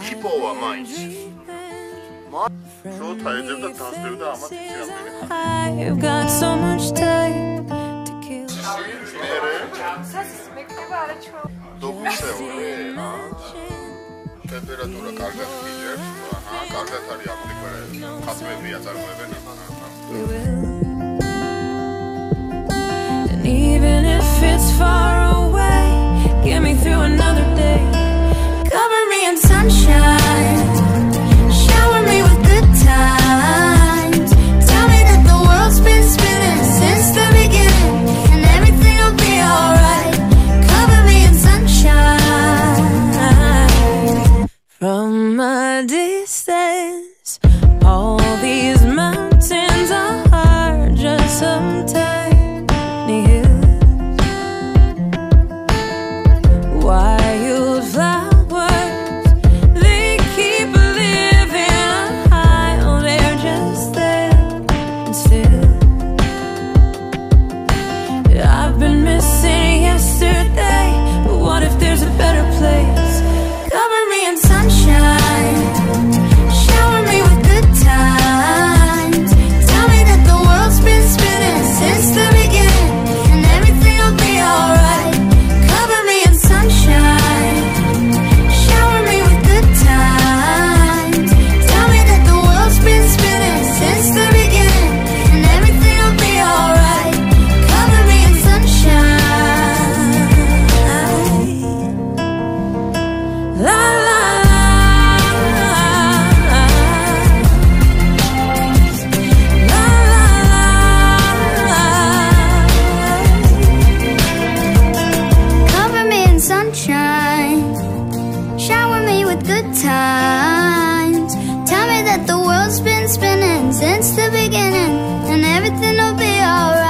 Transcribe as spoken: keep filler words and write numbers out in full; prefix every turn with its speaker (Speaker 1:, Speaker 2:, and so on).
Speaker 1: 希望は毎日。まあ、そう大丈夫だったはずだよ。あんまり違うんだよね。Dokusev ore, temperatura kargat idzებს, aha, kargat არის აფრიკა, ხასმები აწარმოებენ.
Speaker 2: And even if it's far away, get me through another day. Cover me in sunshine, shower me with good times. Tell me that the world's been spinning since the beginning, and everything will be alright. Cover me in sunshine. From a distance, all these mountains are just some tiny hills. Wildflowers, they keep living high. Oh, they're just there and still. I've been missing yesterday, but what if there's a better place? Cover me in sunshine, shower me with good times. Tell me that the world's been spinning since the beginning, and everything will be alright. Cover me in sunshine, shower me with good times. Tell me that the world's been spinning since the beginning, and everything will be alright. Cover me in sunshine. La la la, la la la. Cover me in sunshine, shower me with good times. Tell me that the world's been spinning since the beginning, and everything will be alright.